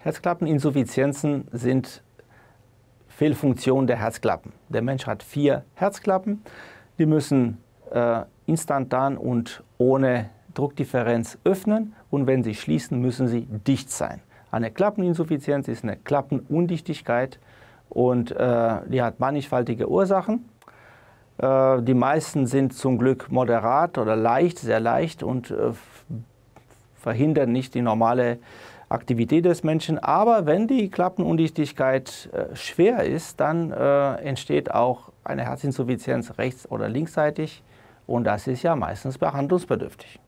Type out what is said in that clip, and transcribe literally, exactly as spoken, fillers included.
Herzklappeninsuffizienzen sind Fehlfunktionen der Herzklappen. Der Mensch hat vier Herzklappen, die müssen äh, instantan und ohne Druckdifferenz öffnen und wenn sie schließen, müssen sie dicht sein. Eine Klappeninsuffizienz ist eine Klappenundichtigkeit und äh, die hat mannigfaltige Ursachen. Äh, die meisten sind zum Glück moderat oder leicht, sehr leicht und äh, verhindern nicht die normale Aktivität des Menschen. Aber wenn die Klappenundichtigkeit äh, schwer ist, dann äh, entsteht auch eine Herzinsuffizienz rechts- oder linksseitig und das ist ja meistens behandlungsbedürftig.